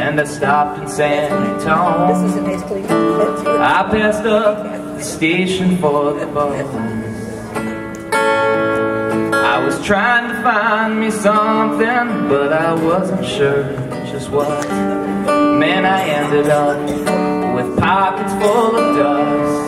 and I stopped in San Antonio. I passed up the station for the bus. I was trying to find me something, but I wasn't sure just what. Man, I ended up with pockets full of dust.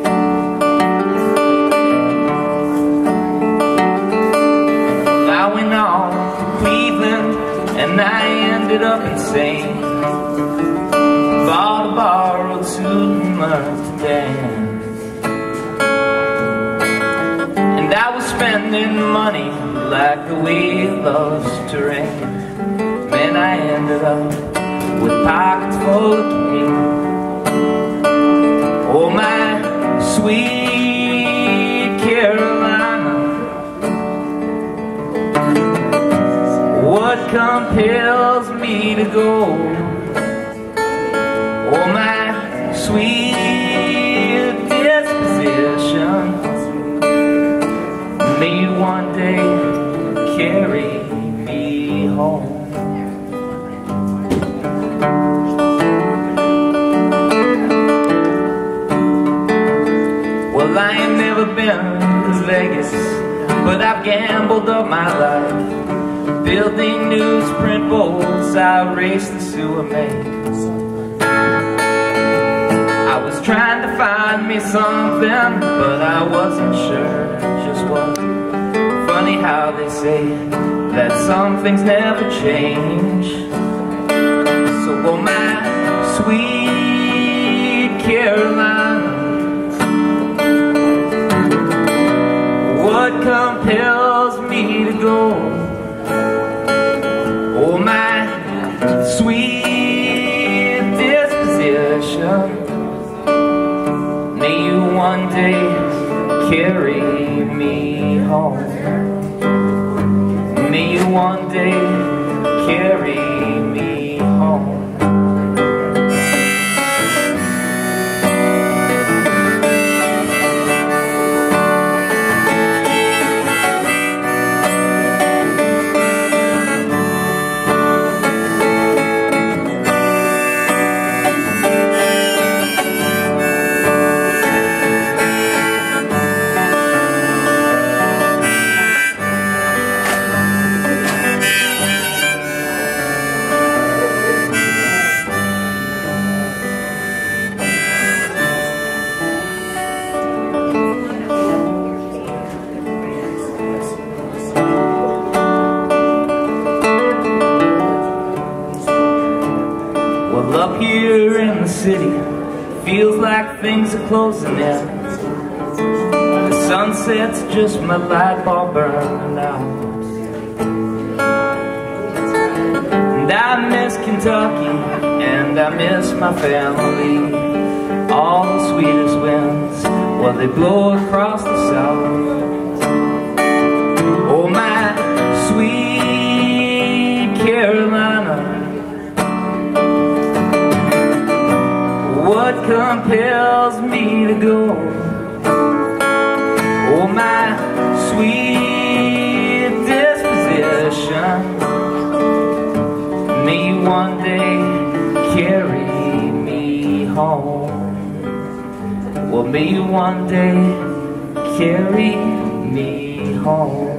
I went on to Cleveland and I ended up insane. Bought a borrowed suit and learned to dance. And I was spending money like the wind loves to rain. Man, I ended up with pockets full of cane. Oh, my sweet Carolina, what compels me to go? Oh, my sweet disposition, may you one day carry me home. Well, I ain't never been to Vegas, but I've gambled up my life. Building newsprint bowls, I raced the sewer maze. I was trying to find me something, but I wasn't sure just what. Funny how they say that some things never change. So, oh, my sweet Carolina, what compels me to go? Oh, my sweet disposition, may you one day carry me home. May you one day carry me home. Well, up here in the city, feels like things are closing in. The sunset's just my light bulb burning out. And I miss Kentucky, and I miss my family. All the sweetest winds, well, they blow across the south. Oh, my sweet Carolina, what compels me to go? Oh, my sweet disposition, may you one day carry me home. Well, may you one day carry me home.